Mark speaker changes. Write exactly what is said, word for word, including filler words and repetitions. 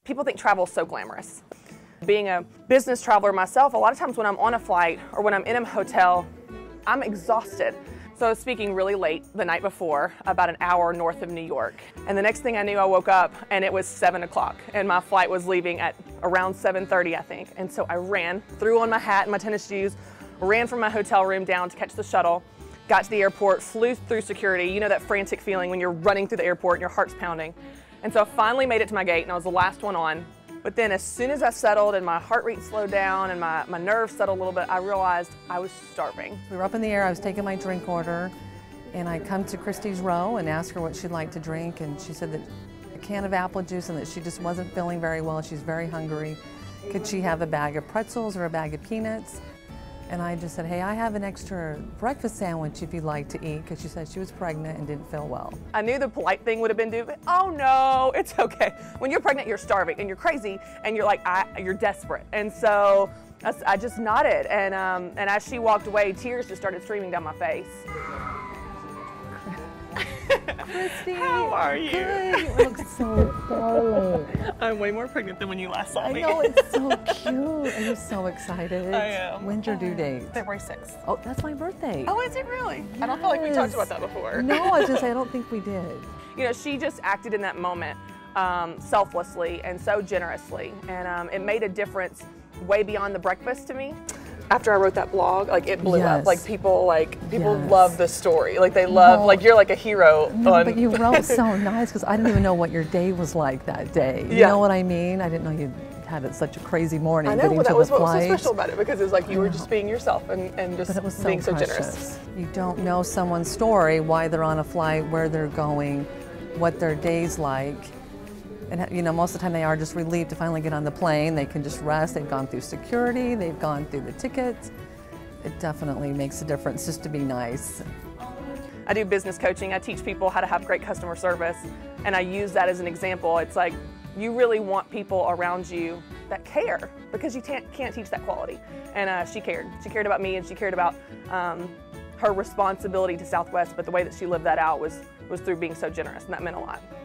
Speaker 1: people think travel is so glamorous. Being a business traveler myself, a lot of times when I'm on a flight or when I'm in a hotel, I'm exhausted. So I was speaking really late the night before, about an hour north of New York. And the next thing I knew, I woke up and it was seven o'clock and my flight was leaving at around seven thirty, I think. And so I ran, threw on my hat and my tennis shoes, ran from my hotel room down to catch the shuttle, got to the airport, flew through security. You know that frantic feeling when you're running through the airport and your heart's pounding. And so I finally made it to my gate and I was the last one on. But then as soon as I settled and my heart rate slowed down and my, my nerves settled a little bit, I realized I was starving.
Speaker 2: We were up in the air, I was taking my drink order, and I come to Christy's row and asked her what she'd like to drink, and she said that a can of apple juice and that she just wasn't feeling very well, she's very hungry. Could she have a bag of pretzels or a bag of peanuts? And I just said, hey, I have an extra breakfast sandwich if you'd like to eat, because she said she was pregnant and didn't feel well.
Speaker 1: I knew the polite thing would have been to, but oh no, it's okay. When you're pregnant, you're starving and you're crazy and you're like, I, you're desperate. And so I, I just nodded, and, um, and as she walked away, tears just started streaming down my face.
Speaker 2: Christy,
Speaker 1: how are you?
Speaker 2: Good. You look so darling.
Speaker 1: I'm way more pregnant than when you last saw
Speaker 2: I
Speaker 1: me.
Speaker 2: know, it's so cute. Are you so excited?
Speaker 1: I am.
Speaker 2: When's your due date?
Speaker 1: February sixth.
Speaker 2: Oh, that's my birthday.
Speaker 1: Oh, is it really? Yes. I don't feel like we talked about that before.
Speaker 2: No, I just I don't think we did.
Speaker 1: You know, she just acted in that moment um, selflessly and so generously, and um, it made a difference way beyond the breakfast to me. After I wrote that blog, like it blew
Speaker 2: yes.
Speaker 1: up. Like people, like people
Speaker 2: yes.
Speaker 1: love the story. Like they love,
Speaker 2: no.
Speaker 1: like you're like a hero.
Speaker 2: No,
Speaker 1: on...
Speaker 2: but you wrote so nice, because I didn't even know what your day was like that day. You
Speaker 1: yeah.
Speaker 2: know what I mean? I didn't know you had it such a crazy morning.
Speaker 1: I know,
Speaker 2: getting
Speaker 1: well, that
Speaker 2: to
Speaker 1: was
Speaker 2: the
Speaker 1: what
Speaker 2: flight.
Speaker 1: was so special about it, because it was like you were just being yourself and, and just
Speaker 2: but it was so
Speaker 1: being so
Speaker 2: precious.
Speaker 1: generous.
Speaker 2: You don't know someone's story, why they're on a flight, where they're going, what their day's like. And you know, most of the time they are just relieved to finally get on the plane. They can just rest. They've gone through security. They've gone through the tickets. It definitely makes a difference just to be nice.
Speaker 1: I do business coaching. I teach people how to have great customer service, and I use that as an example. It's like you really want people around you that care, because you can't, can't teach that quality. And uh, she cared. She cared about me, and she cared about um, her responsibility to Southwest, but the way that she lived that out was, was through being so generous, and that meant a lot.